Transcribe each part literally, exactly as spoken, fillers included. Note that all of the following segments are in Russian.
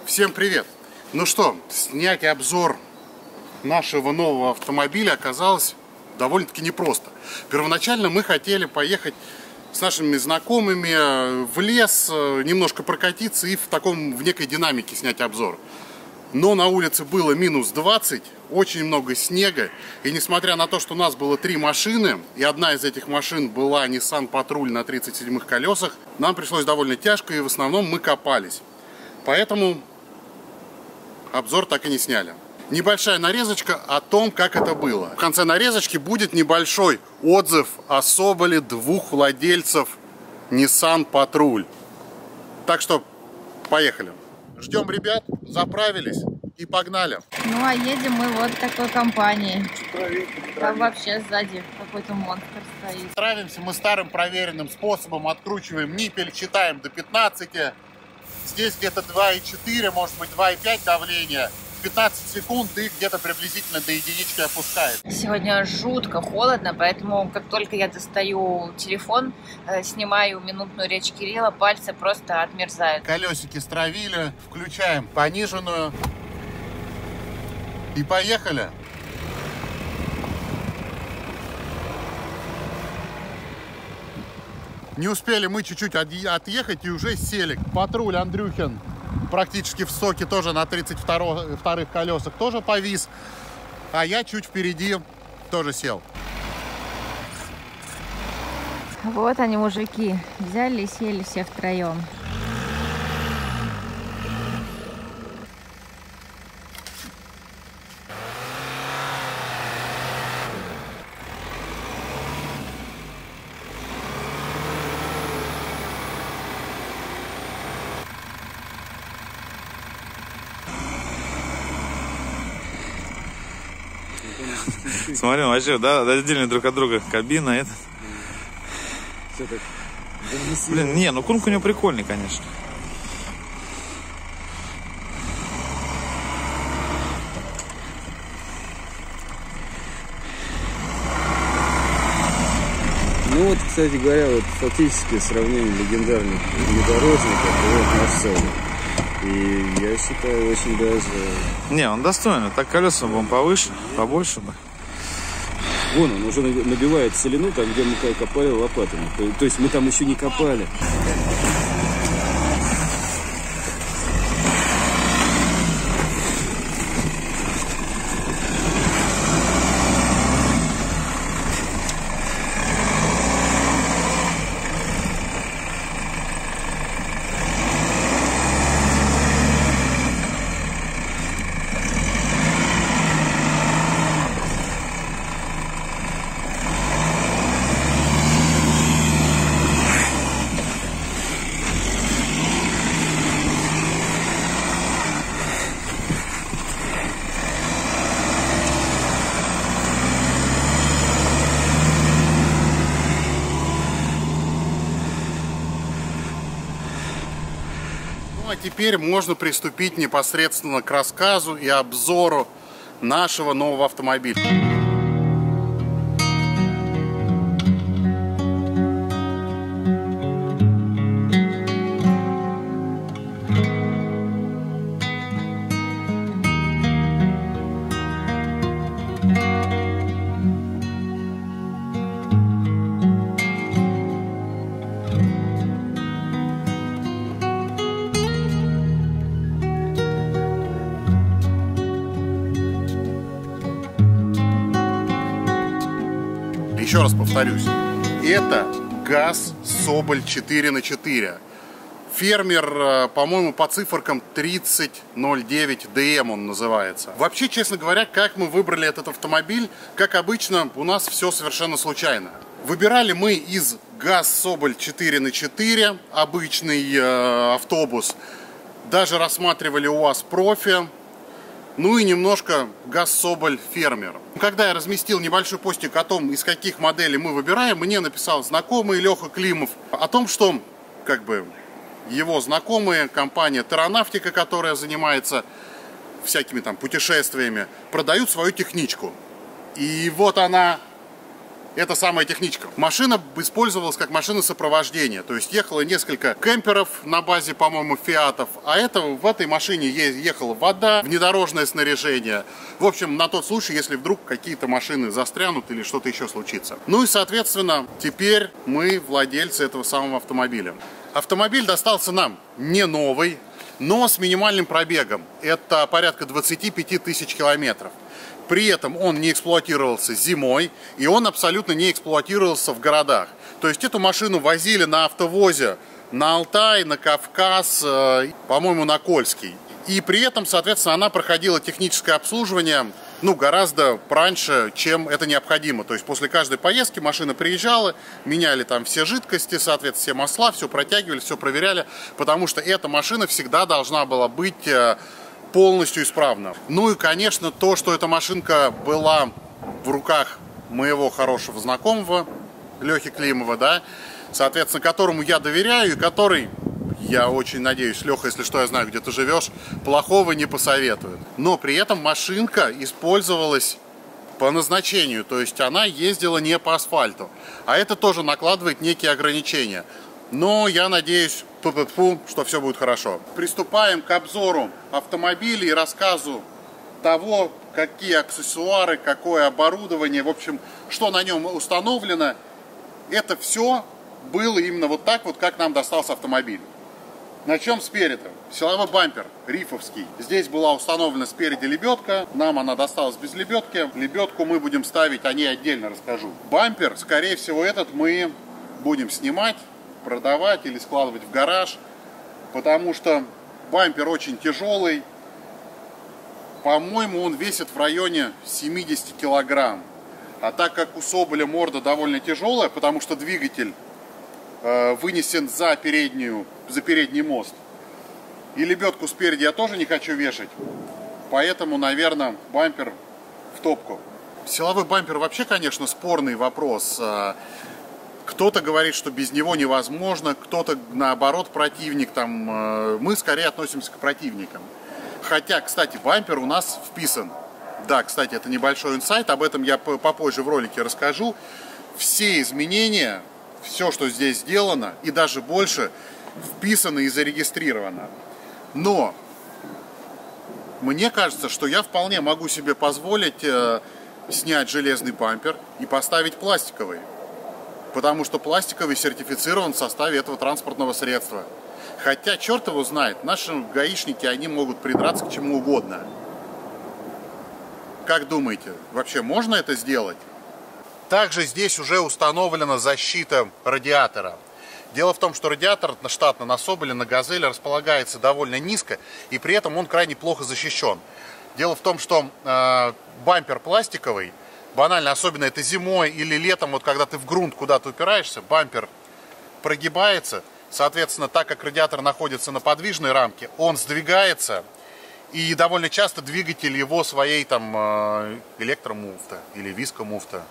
Всем привет! Ну что, снять обзор нашего нового автомобиля оказалось довольно-таки непросто. Первоначально мы хотели поехать с нашими знакомыми в лес, немножко прокатиться и в таком, в некой динамике снять обзор. Но на улице было минус двадцать, очень много снега, и несмотря на то, что у нас было три машины, и одна из этих машин была Nissan Patrol на тридцать седьмых колесах, нам пришлось довольно тяжко, и в основном мы копались. Поэтому обзор так и не сняли. Небольшая нарезочка о том, как это было. В конце нарезочки будет небольшой отзыв о Соболе двух владельцев Nissan Patrol. Так что поехали. Ждем ребят, заправились и погнали. Ну а едем мы вот такой компанией. Там вообще сзади какой-то монстр стоит. Травимся мы старым проверенным способом, откручиваем ниппель, считаем до пятнадцати. Здесь где-то два и четыре, может быть два и пять давления. пятнадцать секунд и где-то приблизительно до единички опускает. Сегодня жутко холодно, поэтому как только я достаю телефон, э, снимаю минутную речь Кирилла, пальцы просто отмерзают. Колесики стравили, включаем пониженную и поехали. Не успели мы чуть-чуть отъехать и уже сели. Патруль Андрюхин практически в соке тоже на тридцать вторых колесах тоже повис, а я чуть впереди тоже сел. Вот они, мужики, взяли и сели все втроем. Смотрим, вообще, да, отдельно друг от друга кабина, это. Блин, не, ну кунг у него прикольный, конечно. Ну вот, кстати говоря, вот фактически сравнение легендарных внедорожников и вот наш Соболь. И я считаю, очень даже... Не, он достойный. Так колеса бы он повыше, побольше бы. Вон он уже набивает целину, там, где мы копали лопатами. То есть мы там еще не копали. А теперь можно приступить непосредственно к рассказу и обзору нашего нового автомобиля. Еще раз повторюсь, это ГАЗ Соболь четыре на четыре. Фермер, по-моему, по циферкам тридцать ноль девять ди эм он называется. Вообще, честно говоря, как мы выбрали этот автомобиль, как обычно, у нас все совершенно случайно. Выбирали мы из ГАЗ Соболь четыре на четыре, обычный э, автобус. Даже рассматривали УАЗ Профи. Ну и немножко ГАЗ Соболь Фермер. Когда я разместил небольшой постик о том, из каких моделей мы выбираем, мне написал знакомый Леха Климов о том, что как бы его знакомые, компания Terranavtica, которая занимается всякими там путешествиями, продают свою техничку. И вот она эта самая техничка. Машина использовалась как машина сопровождения, то есть ехало несколько кемперов на базе, по-моему, фиатов, а это, в этой машине ехала вода, внедорожное снаряжение. В общем, на тот случай, если вдруг какие-то машины застрянут или что-то еще случится. Ну и, соответственно, теперь мы владельцы этого самого автомобиля. Автомобиль достался нам не новый, но с минимальным пробегом. Это порядка двадцати пяти тысяч километров. При этом он не эксплуатировался зимой, и он абсолютно не эксплуатировался в городах. То есть эту машину возили на автовозе на Алтай, на Кавказ, по-моему, на Кольский. И при этом, соответственно, она проходила техническое обслуживание, ну, гораздо раньше, чем это необходимо. То есть после каждой поездки машина приезжала, меняли там все жидкости, соответственно, все масла, все протягивали, все проверяли, потому что эта машина всегда должна была быть полностью исправна. Ну и, конечно, то, что эта машинка была в руках моего хорошего знакомого, Лехи Климова, да, соответственно, которому я доверяю и который, я очень надеюсь, Леха, если что, я знаю, где ты живешь, плохого не посоветует. Но при этом машинка использовалась по назначению, то есть она ездила не по асфальту. А это тоже накладывает некие ограничения. Но я надеюсь, что все будет хорошо. Приступаем к обзору автомобиля и рассказу того, какие аксессуары, какое оборудование, в общем, что на нем установлено. Это все было именно вот так вот, как нам достался автомобиль. Начнем спереди. Силовой бампер рифовский. Здесь была установлена спереди лебедка. Нам она досталась без лебедки. Лебедку мы будем ставить, о ней отдельно расскажу. Бампер, скорее всего, этот мы будем снимать, продавать или складывать в гараж, потому что бампер очень тяжелый. По-моему, он весит в районе семидесяти килограмм. А так как у Соболя морда довольно тяжелая, потому что двигатель э, вынесен за, переднюю, за передний мост, и лебедку спереди я тоже не хочу вешать, поэтому, наверное, бампер в топку. Силовой бампер вообще, конечно, спорный вопрос. Кто-то говорит, что без него невозможно, кто-то, наоборот, противник. Там, мы скорее относимся к противникам. Хотя, кстати, бампер у нас вписан. Да, кстати, это небольшой инсайт, об этом я попозже в ролике расскажу. Все изменения, все, что здесь сделано, и даже больше, вписано и зарегистрировано. Но мне кажется, что я вполне могу себе позволить э, снять железный бампер и поставить пластиковый. Потому что пластиковый сертифицирован в составе этого транспортного средства. Хотя, черт его знает, наши гаишники, они могут придраться к чему угодно. Как думаете, вообще можно это сделать? Также здесь уже установлена защита радиатора. Дело в том, что радиатор штатно на Соболе, на Газели располагается довольно низко, и при этом он крайне плохо защищен. Дело в том, что э, бампер пластиковый, банально, особенно это зимой или летом, вот когда ты в грунт куда-то упираешься, бампер прогибается, соответственно, так как радиатор находится на подвижной рамке, он сдвигается, и довольно часто двигатель его своей там электромуфта или вискомуфта,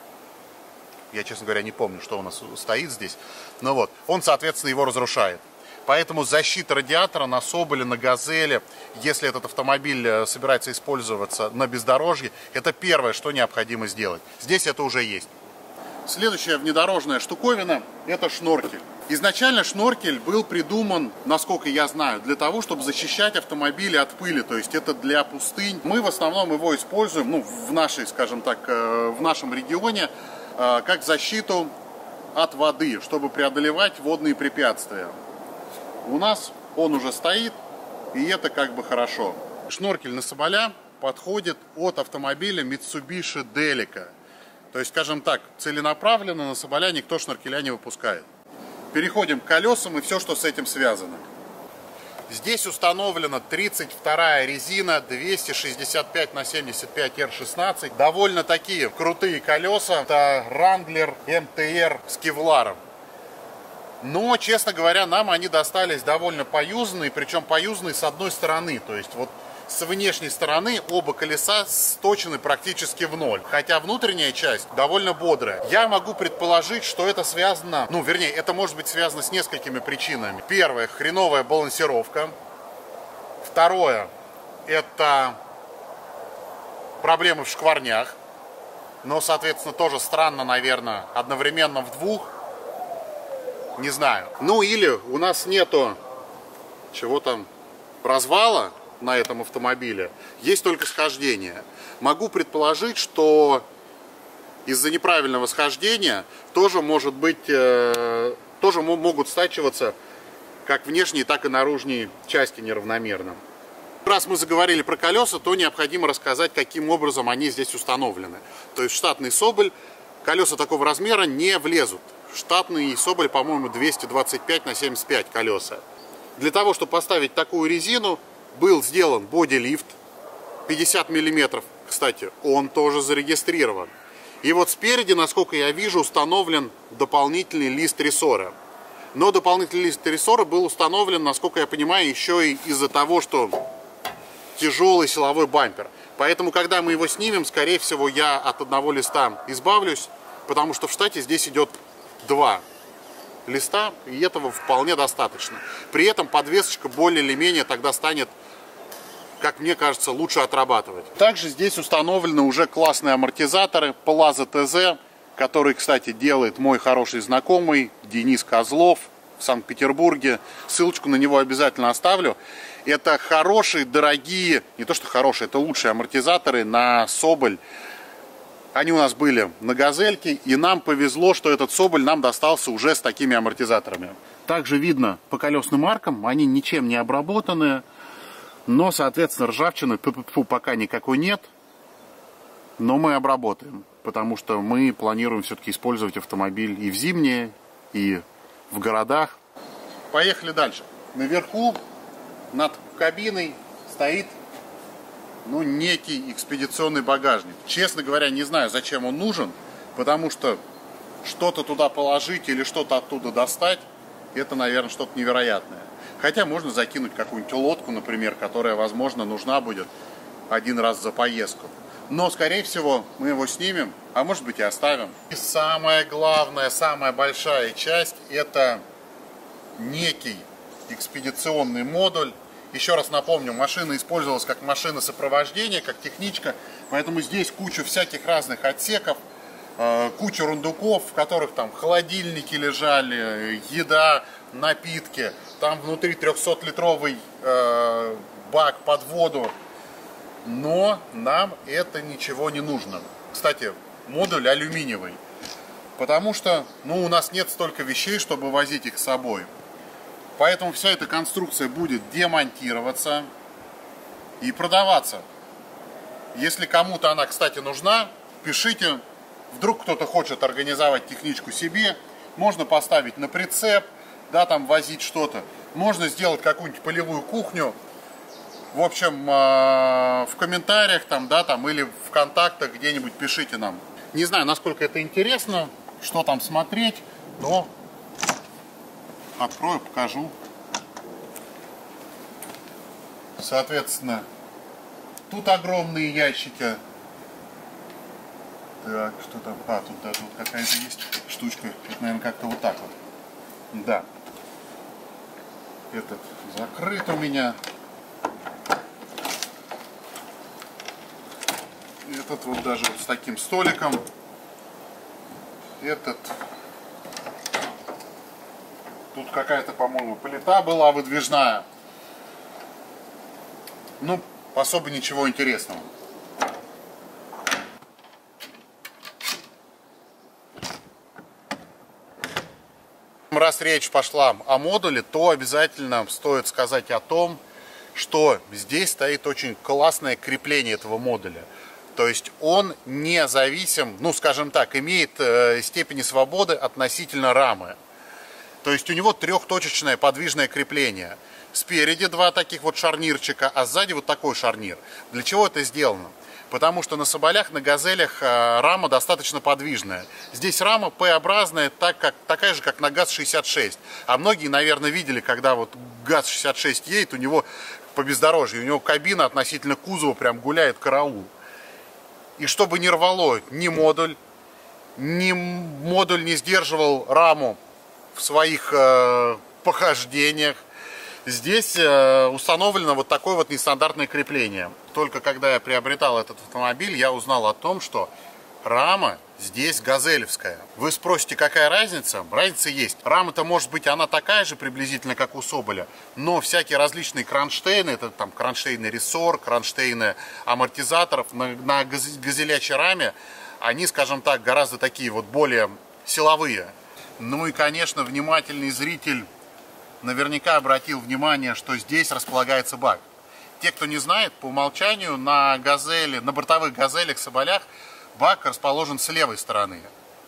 я, честно говоря, не помню, что у нас стоит здесь, но вот, он, соответственно, его разрушает. Поэтому защита радиатора на Соболе, на Газели, если этот автомобиль собирается использоваться на бездорожье, это первое, что необходимо сделать. Здесь это уже есть. Следующая внедорожная штуковина – это шноркель. Изначально шноркель был придуман, насколько я знаю, для того, чтобы защищать автомобили от пыли, то есть это для пустынь. Мы в основном его используем, ну, в нашей, скажем так, в нашем регионе, как защиту от воды, чтобы преодолевать водные препятствия. У нас он уже стоит, и это как бы хорошо. Шноркель на Соболя подходит от автомобиля Mitsubishi Delica. То есть, скажем так, целенаправленно на Соболя никто шноркеля не выпускает. Переходим к колесам и все, что с этим связано. Здесь установлена тридцать вторая резина двести шестьдесят пять на семьдесят пять эр шестнадцать. Довольно такие крутые колеса. Это Wrangler эм тэ эр с кевларом. Но, честно говоря, нам они достались довольно поюзанные, причем поюзанные с одной стороны. То есть вот с внешней стороны оба колеса сточены практически в ноль. Хотя внутренняя часть довольно бодрая. Я могу предположить, что это связано, ну, вернее, это может быть связано с несколькими причинами. Первое, хреновая балансировка. Второе, это проблемы в шкварнях. Но, соответственно, тоже странно, наверное, одновременно в двух. Не знаю. Ну или у нас нету чего там развала на этом автомобиле. Есть только схождение. Могу предположить, что из-за неправильного схождения тоже может быть, э, тоже могут стачиваться как внешние, так и наружные части неравномерно. Раз мы заговорили про колеса, то необходимо рассказать, каким образом они здесь установлены. То есть штатный Соболь, колеса такого размера не влезут. Штатный Соболь, по-моему, двести двадцать пять на семьдесят пять колеса. Для того, чтобы поставить такую резину, был сделан бодилифт пятьдесят миллиметров. Кстати, он тоже зарегистрирован. И вот спереди, насколько я вижу, установлен дополнительный лист рессора. Но дополнительный лист рессора был установлен, насколько я понимаю, еще и из-за того, что тяжелый силовой бампер. Поэтому, когда мы его снимем, скорее всего, я от одного листа избавлюсь, потому что в штате здесь идет два листа, и этого вполне достаточно. При этом подвесочка более или менее тогда станет, как мне кажется, лучше отрабатывать. Также здесь установлены уже классные амортизаторы Palazzo тэ зэ, который, кстати, делает мой хороший знакомый Денис Козлов в Санкт-Петербурге. Ссылочку на него обязательно оставлю. Это хорошие, дорогие, не то что хорошие, это лучшие амортизаторы на Соболь. Они у нас были на Газельке, и нам повезло, что этот Соболь нам достался уже с такими амортизаторами. Также видно по колесным аркам, они ничем не обработаны, но, соответственно, ржавчины тьфу-тьфу, пока никакой нет. Но мы обработаем, потому что мы планируем все-таки использовать автомобиль и в зимнее, и в городах. Поехали дальше. Наверху над кабиной стоит, ну, некий экспедиционный багажник. Честно говоря, не знаю, зачем он нужен, потому что что-то туда положить или что-то оттуда достать, это, наверное, что-то невероятное. Хотя можно закинуть какую-нибудь лодку, например, которая, возможно, нужна будет один раз за поездку. Но, скорее всего, мы его снимем, а может быть и оставим. И самая главная, самая большая часть – это некий экспедиционный модуль. Еще раз напомню, машина использовалась как машина сопровождения, как техничка, поэтому здесь куча всяких разных отсеков, куча рундуков, в которых там холодильники лежали, еда, напитки, там внутри трехсотлитровый э, бак под воду, но нам это ничего не нужно. Кстати, модуль алюминиевый, потому что, ну, у нас нет столько вещей, чтобы возить их с собой. Поэтому вся эта конструкция будет демонтироваться и продаваться. Если кому-то она, кстати, нужна, пишите. Вдруг кто-то хочет организовать техничку себе, можно поставить на прицеп, да, там возить что-то. Можно сделать какую-нибудь полевую кухню. В общем, в комментариях там, да, там, или в контактах где-нибудь пишите нам. Не знаю, насколько это интересно, что там смотреть, но открою, покажу. Соответственно, тут огромные ящики. Так, что там? А, тут даже вот какая-то есть штучка. Это, наверное, как-то вот так вот. Да. Этот закрыт у меня. Этот вот даже вот с таким столиком. Этот. Тут какая-то, по-моему, плита была выдвижная. Ну, особо ничего интересного. Раз речь пошла о модуле, то обязательно стоит сказать о том, что здесь стоит очень классное крепление этого модуля. То есть он независим, ну, скажем так, имеет э, степени свободы относительно рамы. То есть у него трехточечное подвижное крепление. Спереди два таких вот шарнирчика, а сзади вот такой шарнир. Для чего это сделано? Потому что на Соболях, на Газелях рама достаточно подвижная. Здесь рама П-образная, так как, такая же, как на ГАЗ шестьдесят шесть. А многие, наверное, видели, когда вот ГАЗ шестьдесят шесть едет, у него по бездорожью, у него кабина относительно кузова прям гуляет караул. И чтобы не рвало ни модуль, ни модуль не сдерживал раму в своих э, похождениях, здесь э, установлено вот такое вот нестандартное крепление. Только когда я приобретал этот автомобиль, я узнал о том, что Рама здесь газелевская. Вы спросите, какая разница? Разница есть. Рама-то, может быть, она такая же приблизительно, как у Соболя, но всякие различные кронштейны, это там кронштейны рессор, кронштейны амортизаторов на, на газелячей раме, они, скажем так, гораздо такие вот более силовые. Ну и, конечно, внимательный зритель наверняка обратил внимание, что здесь располагается бак. Те, кто не знает, по умолчанию на газели, на бортовых газелях, Соболях бак расположен с левой стороны.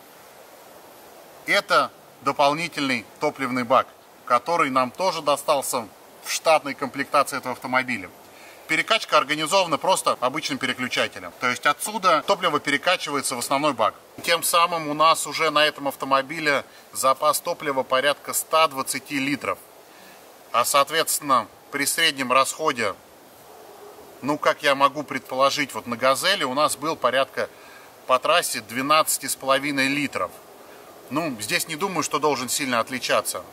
Это дополнительный топливный бак, который нам тоже достался в штатной комплектации этого автомобиля. Перекачка организована просто обычным переключателем. То есть отсюда топливо перекачивается в основной бак. Тем самым у нас уже на этом автомобиле запас топлива порядка ста двадцати литров. А соответственно при среднем расходе, ну как я могу предположить, вот на газели у нас был порядка по трассе двенадцать с половиной литров. Ну, здесь не думаю, что должен сильно отличаться.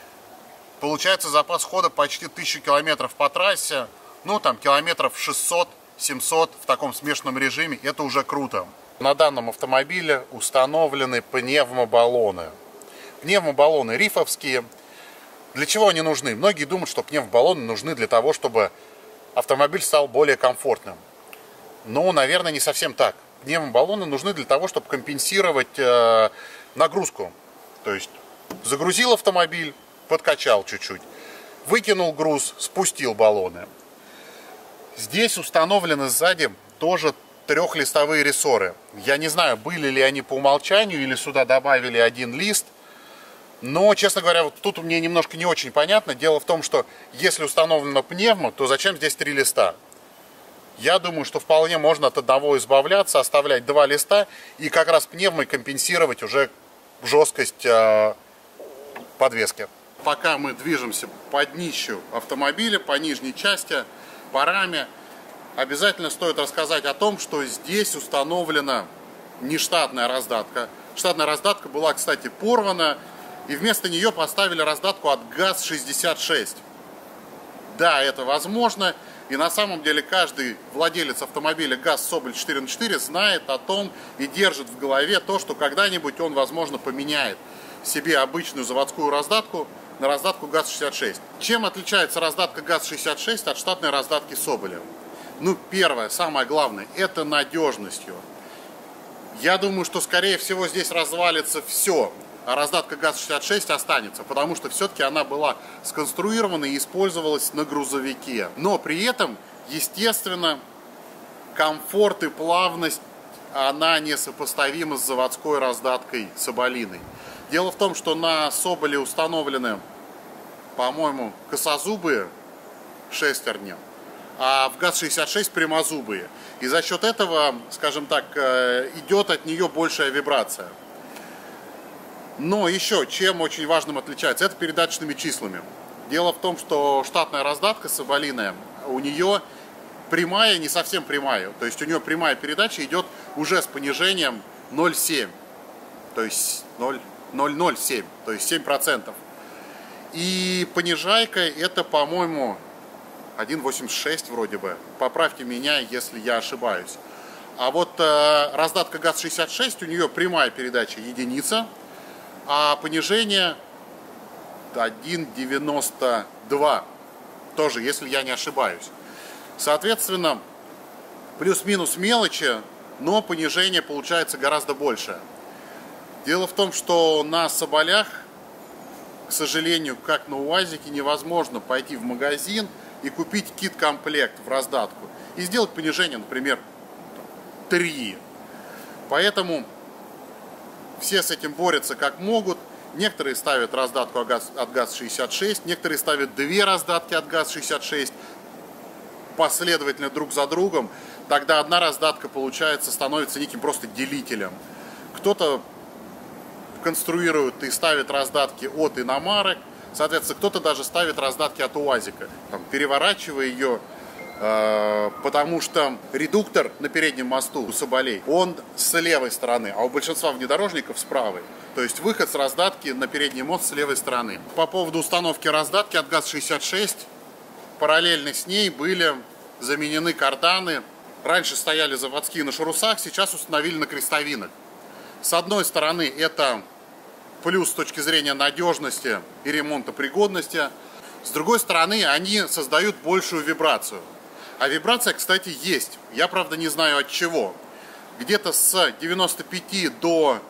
Получается запас хода почти тысячу километров по трассе. Ну, там километров шестьсот-семьсот в таком смешанном режиме. Это уже круто. На данном автомобиле установлены пневмобаллоны. Пневмобаллоны рифовские. Для чего они нужны? Многие думают, что пневмобаллоны нужны для того, чтобы автомобиль стал более комфортным. Но, наверное, не совсем так. Пневмобаллоны нужны для того, чтобы компенсировать э, нагрузку. То есть загрузил автомобиль, подкачал чуть-чуть, выкинул груз, спустил баллоны. Здесь установлены сзади тоже трехлистовые рессоры. Я не знаю, были ли они по умолчанию или сюда добавили один лист. Но, честно говоря, вот тут мне немножко не очень понятно. Дело в том, что если установлено пневмо, то зачем здесь три листа? Я думаю, что вполне можно от одного избавляться, оставлять два листа и как раз пневмой компенсировать уже жесткость э, подвески. Пока мы движемся по днищу автомобиля, по нижней части, по раме, обязательно стоит рассказать о том, что здесь установлена нештатная раздатка. Штатная раздатка была, кстати, порвана, и вместо нее поставили раздатку от ГАЗ шестьдесят шесть. Да, это возможно. И на самом деле каждый владелец автомобиля ГАЗ Соболь четыре на четыре знает о том и держит в голове то, что когда-нибудь он, возможно, поменяет себе обычную заводскую раздатку на раздатку ГАЗ шестьдесят шесть. Чем отличается раздатка ГАЗ шестьдесят шесть от штатной раздатки Соболя? Ну, первое, самое главное, это надежностью. Я думаю, что, скорее всего, здесь развалится все, а раздатка ГАЗ шестьдесят шесть останется, потому что все-таки она была сконструирована и использовалась на грузовике. Но при этом, естественно, комфорт и плавность, она несопоставима с заводской раздаткой Соболиной. Дело в том, что на Соболе установлены, по-моему, косозубые шестерни, а в ГАЗ шестьдесят шесть прямозубые. И за счет этого, скажем так, идет от нее большая вибрация. Но еще, чем очень важным отличается, это передаточными числами. Дело в том, что штатная раздатка соболиная, у нее прямая, не совсем прямая. То есть у нее прямая передача идет уже с понижением ноль целых семь десятых. То есть ноль целых ноль семь, то есть семь процентов. И понижайка это, по-моему, один целых восемьдесят шесть сотых вроде бы. Поправьте меня, если я ошибаюсь. А вот э, раздатка ГАЗ шестьдесят шесть, у нее прямая передача единица. А понижение один целых девяносто два, тоже, если я не ошибаюсь. Соответственно, плюс-минус мелочи, но понижение получается гораздо больше. Дело в том, что на Соболях, к сожалению, как на УАЗике, невозможно пойти в магазин и купить кит-комплект в раздатку и сделать понижение, например, три. Поэтому все с этим борются как могут. Некоторые ставят раздатку от ГАЗ шестьдесят шесть, некоторые ставят две раздатки от ГАЗ шестьдесят шесть последовательно друг за другом. Тогда одна раздатка, получается, становится неким просто делителем. Кто-то конструирует и ставит раздатки от иномарок, соответственно, кто-то даже ставит раздатки от УАЗика, там, переворачивая ее. Потому что редуктор на переднем мосту у Соболей, он с левой стороны, а у большинства внедорожников с правой. То есть выход с раздатки на передний мост с левой стороны. По поводу установки раздатки от ГАЗ шестьдесят шесть, параллельно с ней были заменены карданы раньше стояли заводские на шарусах, сейчас установили на крестовинах. С одной стороны, это плюс с точки зрения надежности и ремонтопригодности. С другой стороны, они создают большую вибрацию. А вибрация, кстати, есть. Я, правда, не знаю от чего. Где-то с девяноста пяти до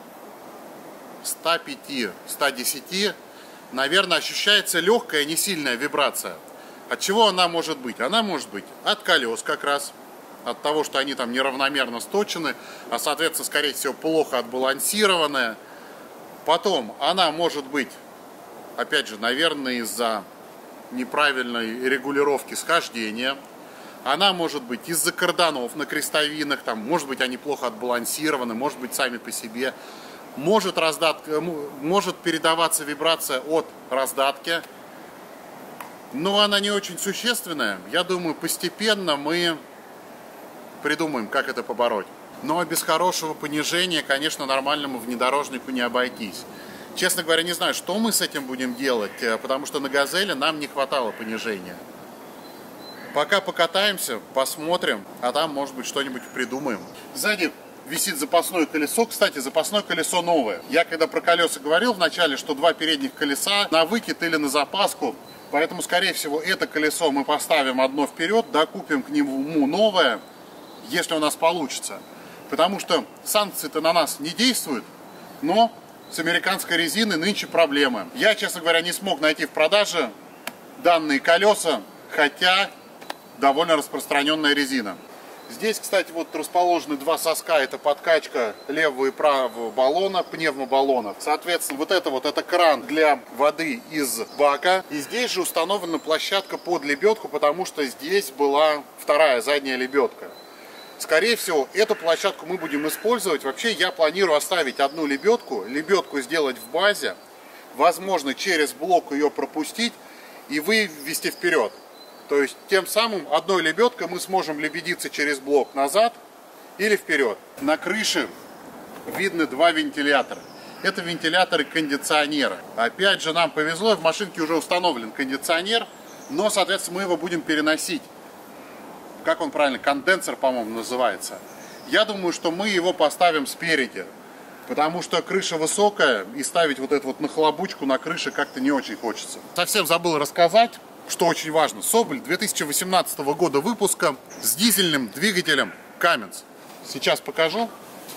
ста пяти — ста десяти, наверное, ощущается легкая, не сильная вибрация. От чего она может быть? Она может быть от колес как раз, от того, что они там неравномерно сточены, а, соответственно, скорее всего, плохо отбалансированная. Потом она может быть, опять же, наверное, из-за неправильной регулировки схождения. Она может быть из-за карданов на крестовинах, там, может быть, они плохо отбалансированы, может быть, сами по себе. Может, раздатка, может передаваться вибрация от раздатки, но она не очень существенная. Я думаю, постепенно мы придумаем, как это побороть. Но без хорошего понижения, конечно, нормальному внедорожнику не обойтись. Честно говоря, не знаю, что мы с этим будем делать, потому что на «Газели» нам не хватало понижения. Пока покатаемся, посмотрим, а там, может быть, что-нибудь придумаем. Сзади висит запасное колесо. Кстати, запасное колесо новое. Я когда про колеса говорил вначале, что два передних колеса на выкид или на запаску. Поэтому, скорее всего, это колесо мы поставим одно вперед, докупим к нему новое, если у нас получится. Потому что санкции-то на нас не действуют, но с американской резиной нынче проблемы. Я, честно говоря, не смог найти в продаже данные колеса, хотя довольно распространенная резина. Здесь, кстати, вот расположены два соска, это подкачка левого и правого баллона, пневмобаллонов. Соответственно, вот это вот, это кран для воды из бака. И здесь же установлена площадка под лебедку, потому что здесь была вторая задняя лебедка. Скорее всего, эту площадку мы будем использовать. Вообще, я планирую оставить одну лебедку, лебедку сделать в базе, возможно, через блок ее пропустить и вывести вперед. То есть, тем самым одной лебедкой мы сможем лебедиться через блок назад или вперед. На крыше видны два вентилятора. Это вентиляторы кондиционера. Опять же, нам повезло, в машинке уже установлен кондиционер, но, соответственно, мы его будем переносить. Как он правильно? Конденсер, по-моему, называется. Я думаю, что мы его поставим спереди, потому что крыша высокая, и ставить вот эту вот нахлобучку на крыше как-то не очень хочется. Совсем забыл рассказать, что очень важно. Соболь две тысячи восемнадцатого года выпуска с дизельным двигателем Cummins. Сейчас покажу.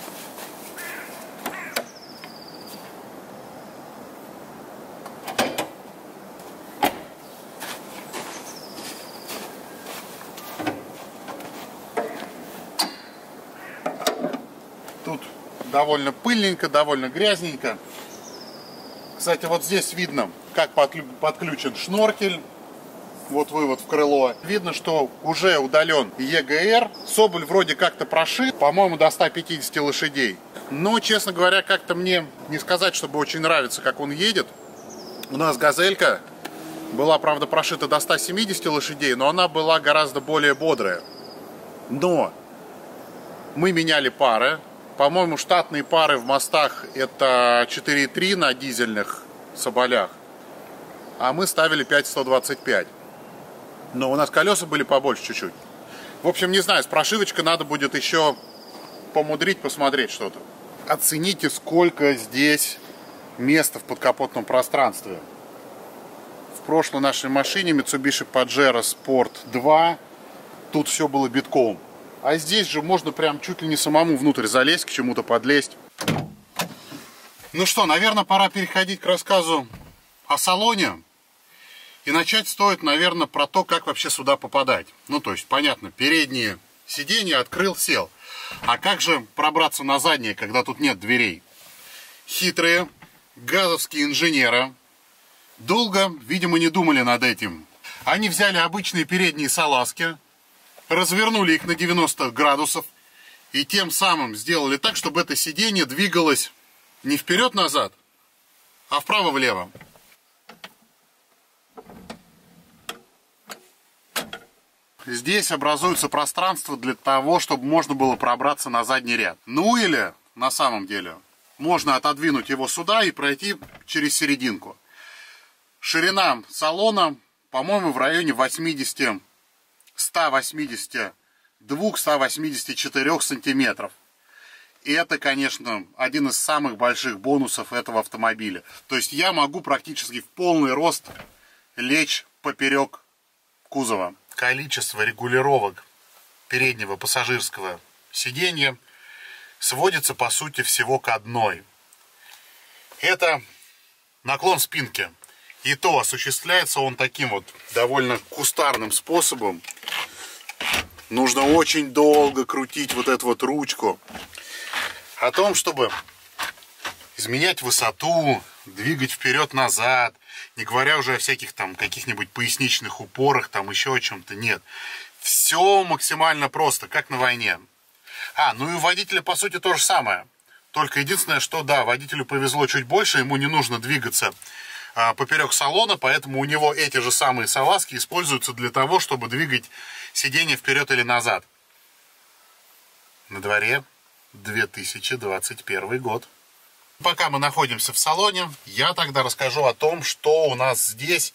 Тут довольно пыльненько, довольно грязненько. Кстати, вот здесь видно, как подключен шноркель. Вот вывод в крыло. Видно, что уже удален и джи эр. Соболь вроде как-то прошит, по-моему, до ста пятидесяти лошадей. Но, честно говоря, как-то мне не сказать, чтобы очень нравится, как он едет. У нас «Газелька» была, правда, прошита до ста семидесяти лошадей, но она была гораздо более бодрая. Но мы меняли пары. По-моему, штатные пары в мостах это четыре и три на дизельных соболях, а мы ставили пять сто двадцать пять. Но у нас колеса были побольше чуть-чуть. В общем, не знаю, с прошивочкой надо будет еще помудрить, посмотреть что-то. Оцените, сколько здесь места в подкапотном пространстве. В прошлой нашей машине Mitsubishi Pajero Sport два тут все было битком. А здесь же можно прям чуть ли не самому внутрь залезть, к чему-то подлезть. Ну что, наверное, пора переходить к рассказу о салоне. И начать стоит, наверное, про то, как вообще сюда попадать. Ну, то есть, понятно, передние сиденья открыл, сел. А как же пробраться на задние, когда тут нет дверей? Хитрые газовские инженеры долго, видимо, не думали над этим. Они взяли обычные передние салазки, развернули их на девяносто градусов и тем самым сделали так, чтобы это сиденье двигалось не вперед-назад, а вправо-влево. Здесь образуется пространство для того, чтобы можно было пробраться на задний ряд. Ну или, на самом деле, можно отодвинуть его сюда и пройти через серединку. Ширина салона, по-моему, в районе восьмидесяти — ста восьмидесяти двухсот восьмидесяти четырёх сантиметров. И это, конечно, один из самых больших бонусов этого автомобиля. То есть я могу практически в полный рост лечь поперек кузова. Количество регулировок переднего пассажирского сиденья сводится по сути всего к одной. Это наклон спинки. И то осуществляется он таким вот довольно кустарным способом. Нужно очень долго крутить вот эту вот ручку. О том, чтобы изменять высоту, двигать вперед-назад, не говоря уже о всяких там каких-нибудь поясничных упорах, там еще о чем-то, нет. Все максимально просто, как на войне. А, ну и у водителя по сути то же самое. Только единственное, что да, водителю повезло чуть больше, ему не нужно двигаться а, поперек салона, поэтому у него эти же самые салазки используются для того, чтобы двигать сиденье вперед или назад. На дворе две тысячи двадцать первый год. Пока мы находимся в салоне, я тогда расскажу о том, что у нас здесь,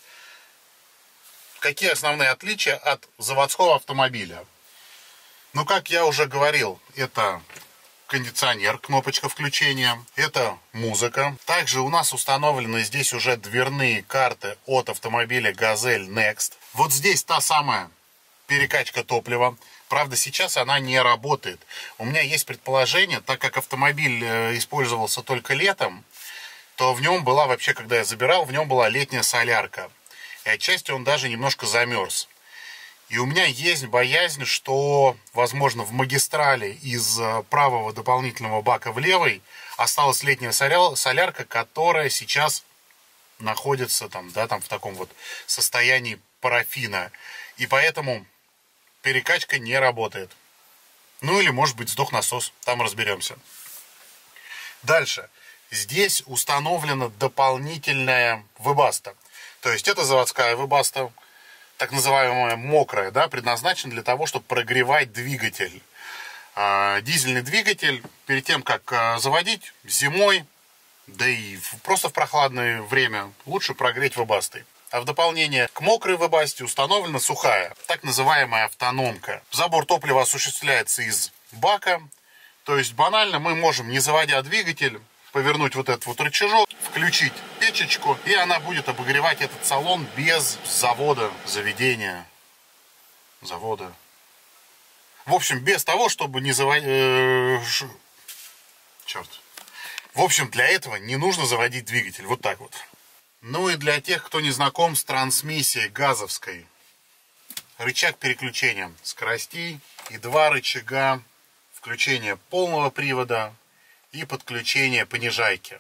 какие основные отличия от заводского автомобиля. Ну, как я уже говорил, это кондиционер, кнопочка включения, это музыка. Также у нас установлены здесь уже дверные карты от автомобиля Газель Next. Вот здесь та самая перекачка топлива. Правда, сейчас она не работает. У меня есть предположение, так как автомобиль использовался только летом, то в нем была вообще, когда я забирал, в нем была летняя солярка. И отчасти он даже немножко замерз. И у меня есть боязнь, что, возможно, в магистрали из правого дополнительного бака в левый осталась летняя солярка, которая сейчас находится там, да, там в таком вот состоянии парафина. И поэтому перекачка не работает. Ну или, может быть, сдох насос. Там разберемся. Дальше. Здесь установлена дополнительная вебаста. То есть это заводская вебаста, так называемая мокрая, да, предназначена для того, чтобы прогревать двигатель. А, дизельный двигатель перед тем, как а, заводить зимой, да и в, просто в прохладное время, лучше прогреть вебастой. А в дополнение к мокрой вебасте установлена сухая, так называемая автономка. Забор топлива осуществляется из бака. То есть банально мы можем, не заводя двигатель, повернуть вот этот вот рычажок, включить печечку, и она будет обогревать этот салон без завода, заведения, завода. В общем, без того, чтобы не заводить... Черт. В общем, для этого не нужно заводить двигатель. Вот так вот. Ну и для тех, кто не знаком с трансмиссией газовской. Рычаг переключения скоростей и два рычага включения полного привода и подключения понижайки.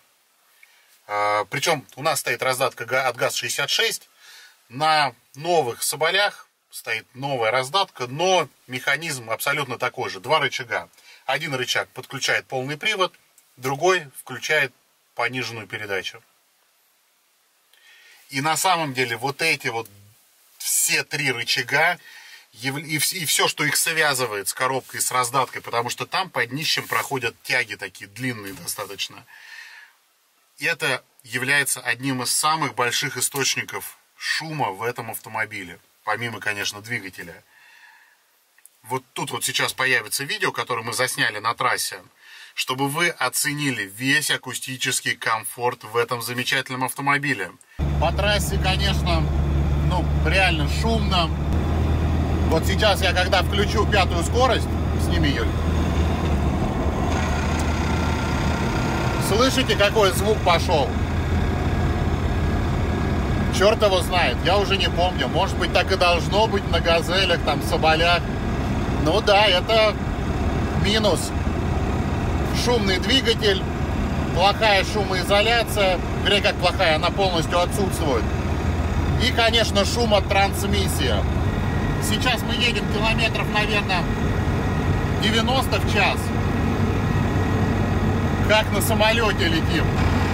Причем у нас стоит раздатка от ГАЗ шестьдесят шесть. На новых соболях стоит новая раздатка, но механизм абсолютно такой же. Два рычага. Один рычаг подключает полный привод, другой включает пониженную передачу. И на самом деле вот эти вот все три рычага и все, что их связывает с коробкой, с раздаткой, потому что там под днищем проходят тяги такие длинные достаточно. И это является одним из самых больших источников шума в этом автомобиле. Помимо, конечно, двигателя. Вот тут вот сейчас появится видео, которое мы засняли на трассе, чтобы вы оценили весь акустический комфорт в этом замечательном автомобиле. По трассе, конечно, ну, реально шумно. Вот сейчас я, когда включу пятую скорость, сними, Юль. Слышите, какой звук пошел? Черт его знает, я уже не помню. Может быть, так и должно быть на газелях, там, соболях. Ну да, это минус. Шумный двигатель, плохая шумоизоляция. Вернее, как плохая, она полностью отсутствует. И, конечно, шум от трансмиссии. Сейчас мы едем километров, наверное, девяносто в час. Как на самолете летим.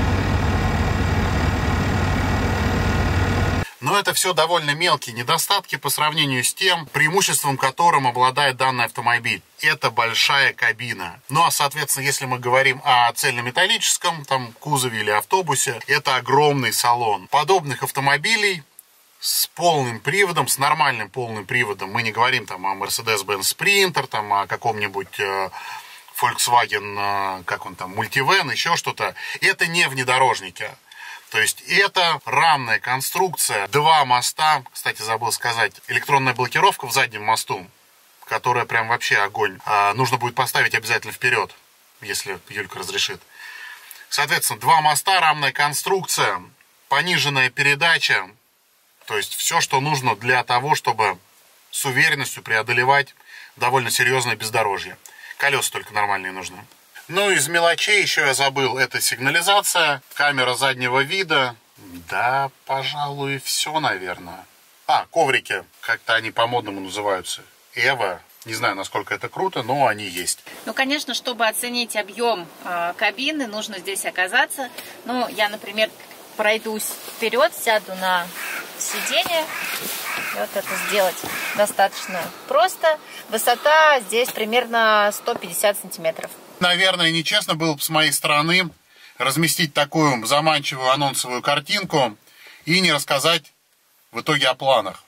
Но это все довольно мелкие недостатки по сравнению с тем преимуществом, которым обладает данный автомобиль. Это большая кабина. Ну а соответственно, если мы говорим о цельнометаллическом там кузове или автобусе, это огромный салон. Подобных автомобилей с полным приводом, с нормальным полным приводом. Мы не говорим там о Mercedes-Benz Sprinter, там о каком-нибудь э, Volkswagen, э, как он там, Multivan, еще что-то. Это не внедорожники. То есть это рамная конструкция, два моста, кстати, забыл сказать, электронная блокировка в заднем мосту, которая прям вообще огонь. Э, нужно будет поставить обязательно вперед, если Юлька разрешит. Соответственно, два моста, рамная конструкция, пониженная передача. То есть все, что нужно для того, чтобы с уверенностью преодолевать довольно серьезное бездорожье. Колеса только нормальные нужны. Ну, из мелочей еще я забыл. Это сигнализация, камера заднего вида. Да, пожалуй, все, наверное. А, коврики. Как-то они по-модному называются. Эва. Не знаю, насколько это круто, но они есть. Ну, конечно, чтобы оценить объем э, кабины, нужно здесь оказаться. Ну, я, например, пройдусь вперед, сяду на сиденье. И вот это сделать достаточно просто. Высота здесь примерно сто пятьдесят сантиметров. Наверное, нечестно было бы с моей стороны разместить такую заманчивую анонсовую картинку и не рассказать в итоге о планах.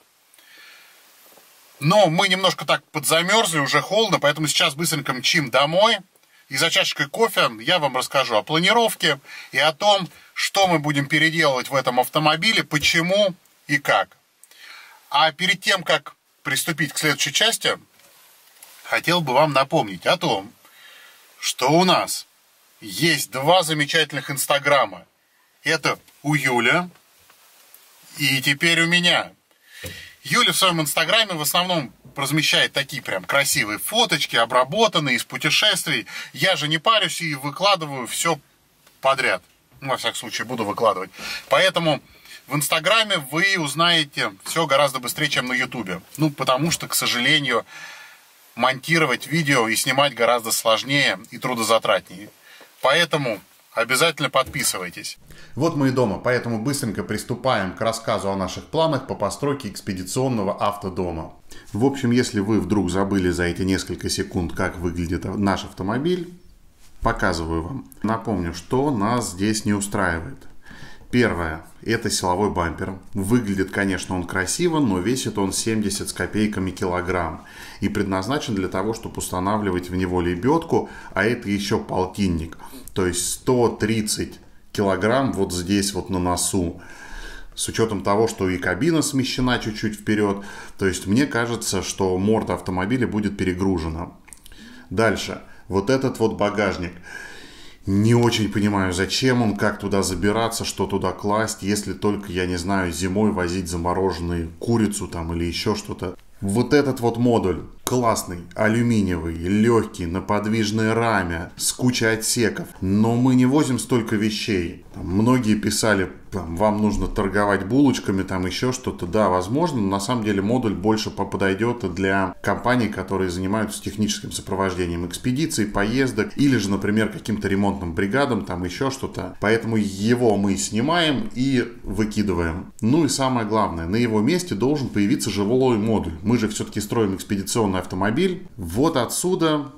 Но мы немножко так подзамерзли, уже холодно, поэтому сейчас быстренько мчим домой. И за чашечкой кофе я вам расскажу о планировке и о том, что мы будем переделывать в этом автомобиле, почему и как. А перед тем, как приступить к следующей части, хотел бы вам напомнить о том, что у нас есть два замечательных инстаграма. Это у Юли и теперь у меня. Юля в своем инстаграме в основном размещает такие прям красивые фоточки, обработанные из путешествий. Я же не парюсь и выкладываю все подряд. Ну, во всяком случае, буду выкладывать. Поэтому в инстаграме вы узнаете все гораздо быстрее, чем на ютубе. Ну, потому что, к сожалению, монтировать видео и снимать гораздо сложнее и трудозатратнее. Поэтому обязательно подписывайтесь. Вот мы и дома, поэтому быстренько приступаем к рассказу о наших планах по постройке экспедиционного автодома. В общем, если вы вдруг забыли за эти несколько секунд, как выглядит наш автомобиль, показываю вам. Напомню, что нас здесь не устраивает. Первое, это силовой бампер. Выглядит, конечно, он красиво, но весит он семьдесят с копейками килограмм. И предназначен для того, чтобы устанавливать в него лебедку, а это еще полтинник. То есть сто тридцать килограмм вот здесь вот на носу. С учетом того, что и кабина смещена чуть-чуть вперед. То есть мне кажется, что морда автомобиля будет перегружена. Дальше, вот этот вот багажник. Не очень понимаю, зачем он, как туда забираться, что туда класть, если только, я не знаю, зимой возить замороженную курицу там или еще что-то. Вот этот вот модуль классный, алюминиевый, легкий, на подвижной раме, с кучей отсеков. Но мы не возим столько вещей. Там многие писали, там, вам нужно торговать булочками, там еще что-то. Да, возможно, но на самом деле модуль больше подойдет для компаний, которые занимаются техническим сопровождением экспедиций, поездок, или же, например, каким-то ремонтным бригадам, там еще что-то. Поэтому его мы снимаем и выкидываем. Ну и самое главное, на его месте должен появиться жилой модуль. Мы же все-таки строим экспедиционный автомобиль. Вот отсюда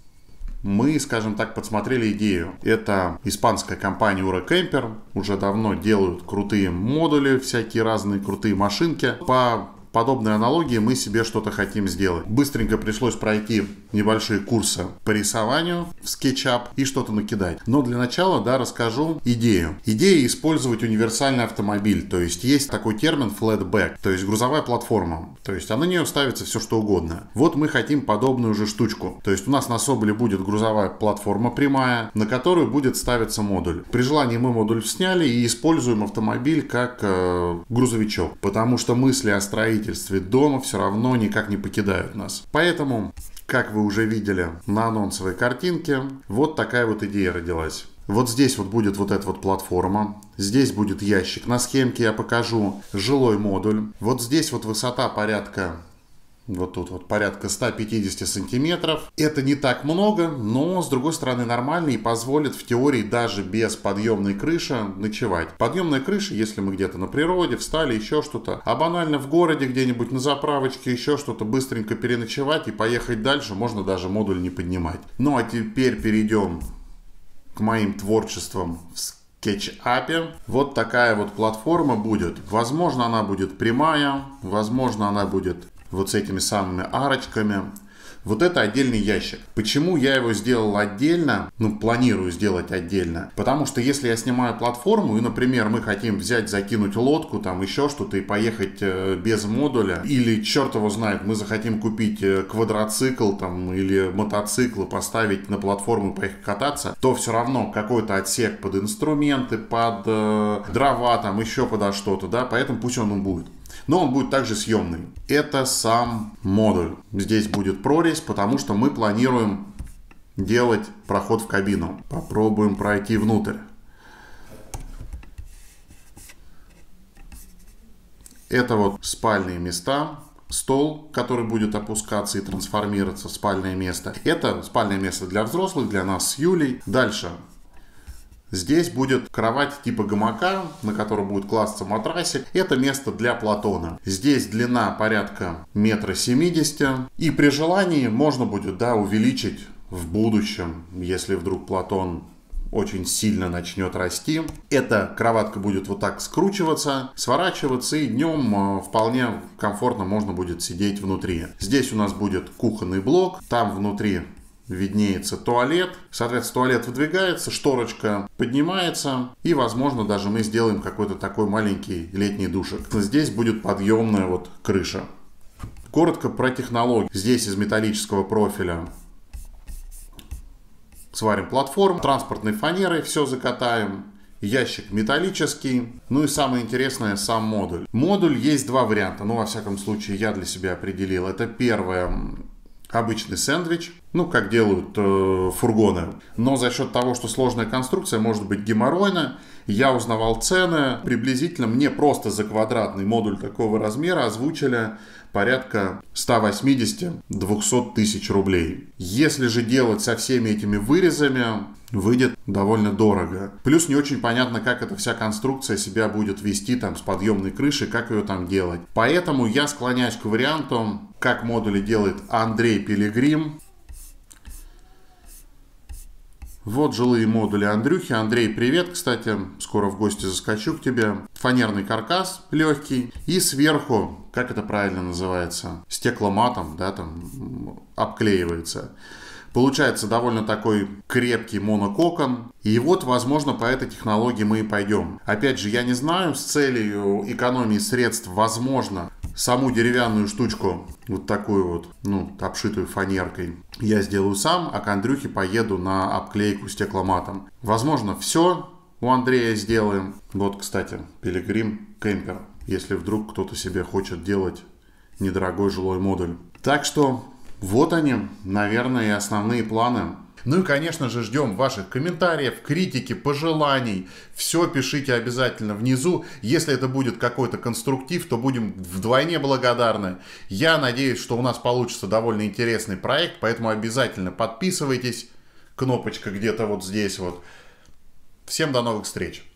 мы, скажем так, подсмотрели идею. Это испанская компания Eurocamper. Уже давно делают крутые модули, всякие разные крутые машинки. По подобной аналогии мы себе что-то хотим сделать. Быстренько пришлось пройти небольшие курсы по рисованию в SketchUp и что-то накидать. Но для начала, да, расскажу идею. Идея использовать универсальный автомобиль. То есть есть такой термин flatbed, то есть грузовая платформа. То есть а на нее ставится все что угодно. Вот мы хотим подобную же штучку. То есть у нас на Соболе будет грузовая платформа прямая, на которую будет ставиться модуль. При желании мы модуль сняли и используем автомобиль как э, грузовичок. Потому что мысли о строительстве дома все равно никак не покидают нас. Поэтому, как вы уже видели на анонсовой картинке, вот такая вот идея родилась. Вот здесь вот будет вот эта вот платформа. Здесь будет ящик. На схемке я покажу жилой модуль. Вот здесь вот высота порядка... Вот тут вот порядка ста пятидесяти сантиметров. Это не так много, но с другой стороны нормально и позволит в теории даже без подъемной крыши ночевать. Подъемная крыша, если мы где-то на природе, встали, еще что-то. А банально в городе где-нибудь на заправочке, еще что-то, быстренько переночевать и поехать дальше, можно даже модуль не поднимать. Ну а теперь перейдем к моим творчествам в кетчапе. Вот такая вот платформа будет. Возможно, она будет прямая, возможно, она будет вот с этими самыми арочками. Вот это отдельный ящик. Почему я его сделал отдельно? Ну, планирую сделать отдельно. Потому что если я снимаю платформу, и, например, мы хотим взять, закинуть лодку, там еще что-то, и поехать э, без модуля, или, черт его знает, мы захотим купить э, квадроцикл там, или мотоцикл, поставить на платформу и поехать кататься, то все равно какой-то отсек под инструменты, под э, дрова, там еще подо что-то, да, поэтому пусть он и будет. Но он будет также съемный. Это сам модуль. Здесь будет прорезь, потому что мы планируем делать проход в кабину. Попробуем пройти внутрь. Это вот спальные места. Стол, который будет опускаться и трансформироваться в спальное место. Это спальное место для взрослых, для нас с Юлей. Дальше. Здесь будет кровать типа гамака, на которой будет класться матрасик. Это место для Платона. Здесь длина порядка метра семидесяти. И при желании можно будет, да, увеличить в будущем, если вдруг Платон очень сильно начнет расти. Эта кроватка будет вот так скручиваться, сворачиваться, и днем вполне комфортно можно будет сидеть внутри. Здесь у нас будет кухонный блок, там внутри виднеется туалет. Соответственно, туалет выдвигается, шторочка поднимается, и, возможно, даже мы сделаем какой-то такой маленький летний душик. Здесь будет подъемная вот крыша. Коротко про технологию. Здесь из металлического профиля сварим платформу, транспортной фанерой все закатаем. Ящик металлический. Ну и самое интересное, сам модуль. Модуль есть два варианта. Ну, во всяком случае, я для себя определил. Это первое. Обычный сэндвич, ну, как делают э, фургоны. Но за счет того, что сложная конструкция может быть геморройна, я узнавал цены. Приблизительно мне просто за квадратный модуль такого размера озвучили порядка ста восьмидесяти — двухсот тысяч рублей. Если же делать со всеми этими вырезами, выйдет довольно дорого. Плюс не очень понятно, как эта вся конструкция себя будет вести там с подъемной крышей, как ее там делать. Поэтому я склоняюсь к варианту, как модули делает Андрей Пилигрим. Вот жилые модули Андрюхи. Андрей, привет, кстати, скоро в гости заскочу к тебе. Фанерный каркас легкий. И сверху, как это правильно называется, стекломатом, да, там обклеивается. Получается довольно такой крепкий монококон. И вот, возможно, по этой технологии мы и пойдем. Опять же, я не знаю, с целью экономии средств, возможно, саму деревянную штучку, вот такую вот, ну, обшитую фанеркой, я сделаю сам, а к Андрюхе поеду на обклейку стекломатом. Возможно, все у Андрея сделаем. Вот, кстати, Пилигрим Кемпер, если вдруг кто-то себе хочет делать недорогой жилой модуль. Так что вот они, наверное, и основные планы. Ну и, конечно же, ждем ваших комментариев, критики, пожеланий. Все пишите обязательно внизу. Если это будет какой-то конструктив, то будем вдвойне благодарны. Я надеюсь, что у нас получится довольно интересный проект, поэтому обязательно подписывайтесь. Кнопочка где-то вот здесь вот. Всем до новых встреч!